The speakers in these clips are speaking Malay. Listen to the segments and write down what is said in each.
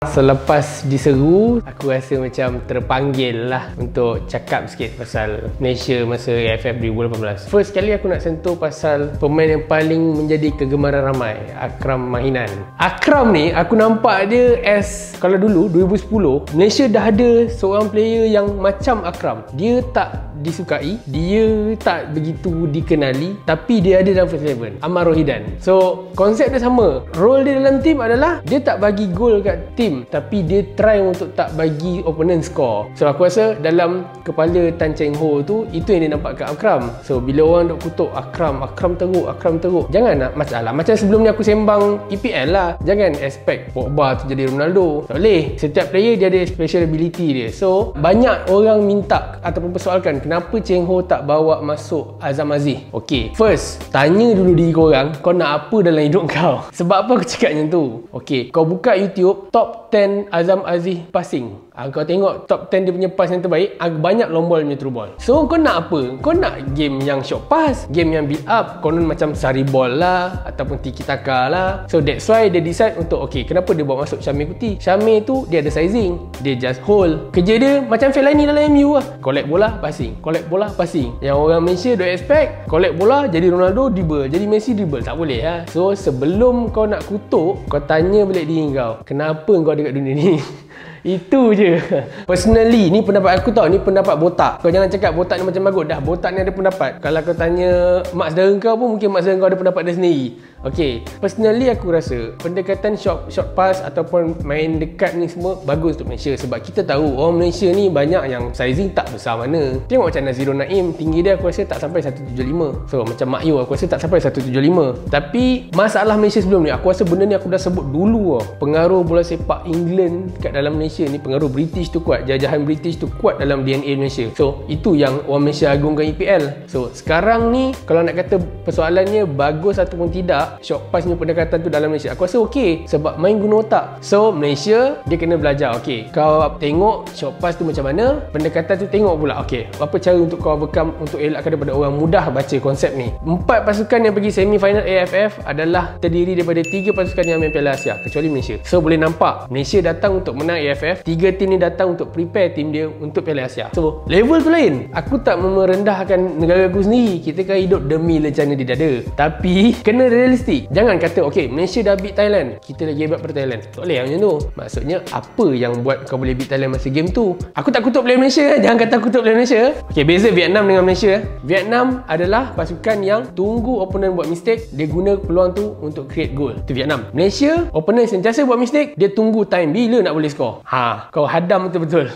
Selepas diseru, aku rasa macam terpanggil lah untuk cakap sikit pasal Malaysia masa AFF 2018. First kali aku nak sentuh pasal pemain yang paling menjadi kegemaran ramai, Akram Mahinan. Akram ni aku nampak dia as, kalau dulu 2010 Malaysia dah ada seorang player yang macam Akram. Dia tak disukai, dia tak begitu dikenali, tapi dia ada dalam first 11, Ahmad Rohidan. So konsep dia sama. Role dia dalam team adalah dia tak bagi gol kat team, tapi dia try untuk tak bagi opponent score. So aku rasa dalam kepala Tan Cheng Ho tu, itu yang dia nampak kat Akram. So bila orang duk kutuk Akram teruk, jangan nak masalah. Macam sebelum ni aku sembang EPL lah, jangan expect Pogba tu jadi Ronaldo. Tak boleh. Setiap player dia ada special ability dia. So banyak orang minta ataupun persoalkan kenapa Cheng Ho tak bawa masuk Azam Aziz. Okay, first tanya dulu diri korang, kau nak apa dalam hidup kau? Sebab apa aku cakap macam tu? Okay, kau buka YouTube top 10 Azam Aziz passing, kau tengok top 10 dia punya pass yang terbaik, banyak long ball punya true ball. So kau nak apa? Kau nak game yang short pass, game yang build up, konon macam sari ball lah ataupun tiki taka lah. So that's why dia decide untuk, okay, kenapa dia bawa masuk Syamir Kuti? Syamir tu dia ada sizing, dia just hold. Kerja dia macam Fellaini dalam MU lah, collect bola passing, collect bola passing. Yang orang Malaysia don't expect, collect bola jadi Ronaldo dribble, jadi Messi dribble. Tak boleh lah. So sebelum kau nak kutuk, kau tanya balik diri kau, kenapa kau ada kat dunia ni? Itu je. Personally, ni pendapat aku tau. Ni pendapat botak. Kau jangan cakap botak ni macam bagus. Dah, botak ni ada pendapat. Kalau kau tanya mak saudara kau pun, mungkin mak saudara kau ada pendapat dia sendiri. Okay, personally aku rasa pendekatan short pass ataupun main dekat ni semua bagus untuk Malaysia. Sebab kita tahu orang Malaysia ni banyak yang sizing tak besar mana. Tengok macam Nazirul Naim, tinggi dia aku rasa tak sampai 175. So macam Mak Yu aku rasa tak sampai 175. Tapi masalah Malaysia sebelum ni, aku rasa benda ni aku dah sebut dulu tau. Pengaruh bola sepak England kat dalam Malaysia ni, pengaruh British tu kuat, jajahan British tu kuat dalam DNA Malaysia. So itu yang orang Malaysia agungkan EPL. So sekarang ni kalau nak kata persoalannya bagus ataupun tidak, short pass ni pendekatan tu dalam Malaysia, aku rasa okey sebab main guna otak. So Malaysia dia kena belajar. Okey, kau tengok short pass tu macam mana, pendekatan tu tengok pula okey apa cara untuk kau overcome, untuk elakkan daripada orang mudah baca konsep ni. 4 pasukan yang pergi semi final AFF adalah terdiri daripada 3 pasukan yang main Piala Asia kecuali Malaysia. So boleh nampak Malaysia datang untuk menang AFF, 3 tim ni datang untuk prepare tim dia untuk Piala Asia. So level tu lain. Aku tak merendahkan negara aku sendiri, kita kan hidup demi lencana di dada, tapi kena realistik. Jangan kata okay Malaysia dah beat Thailand, kita lagi hebat pada Thailand. Tak boleh macam tu. Maksudnya apa yang buat kau boleh beat Thailand masa game tu? Aku tak kutuk player Malaysia. Jangan kata aku kutuk player Malaysia. Okay, beza Vietnam dengan Malaysia. Vietnam adalah pasukan yang tunggu opponent buat mistake, dia guna peluang tu untuk create goal. Itu Vietnam. Malaysia, opponent sentiasa buat mistake, dia tunggu time bila nak boleh score. Kau hadam betul-betul.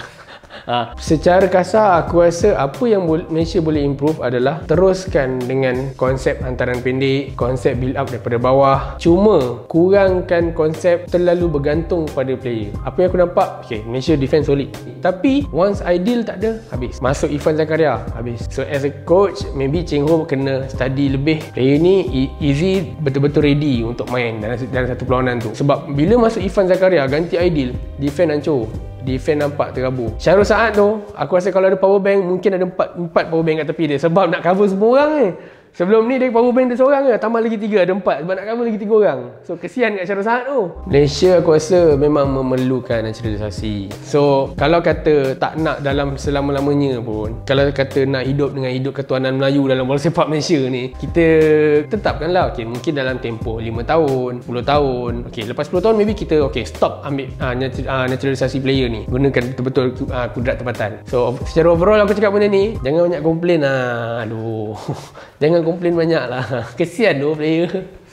Secara kasar aku rasa apa yang Malaysia boleh improve adalah teruskan dengan konsep hantaran pendek, konsep build up daripada bawah, cuma kurangkan konsep terlalu bergantung pada player. Apa yang aku nampak, okay, Malaysia defense solid, tapi once ideal tak ada, habis. Masuk Irfan Zakaria, habis. So as a coach, maybe Cheng Ho kena study lebih player ni easy betul-betul ready untuk main dalam satu perlawanan tu. Sebab bila masuk Irfan Zakaria ganti ideal, defense hancur, defense nampak terabur. Syarul Saad tu, aku rasa kalau ada power bank, mungkin ada 4 power bank kat tepi dia, sebab nak cover semua orang ni. Sebelum ni dia power bank dia seorang je, tambah lagi 3, ada 4 sebab nak cover lagi 3 orang. So kesian kat Syarul Saad tu. Malaysia aku rasa memang memerlukan naturalisasi. So kalau kata tak nak dalam selama-lamanya pun, kalau kata nak hidup dengan hidup ketuanan Melayu dalam bola sepak Malaysia ni, kita tetapkanlah okay, mungkin dalam tempoh 5 tahun, 10 tahun. Okay, lepas 10 tahun maybe kita okay, stop ambil naturalisasi player ni, gunakan betul-betul kudrat tempatan. So secara overall aku cakap benda ni, jangan banyak komplain lah. Aduh. Jangan komplain banyak lah. Kesian tu player.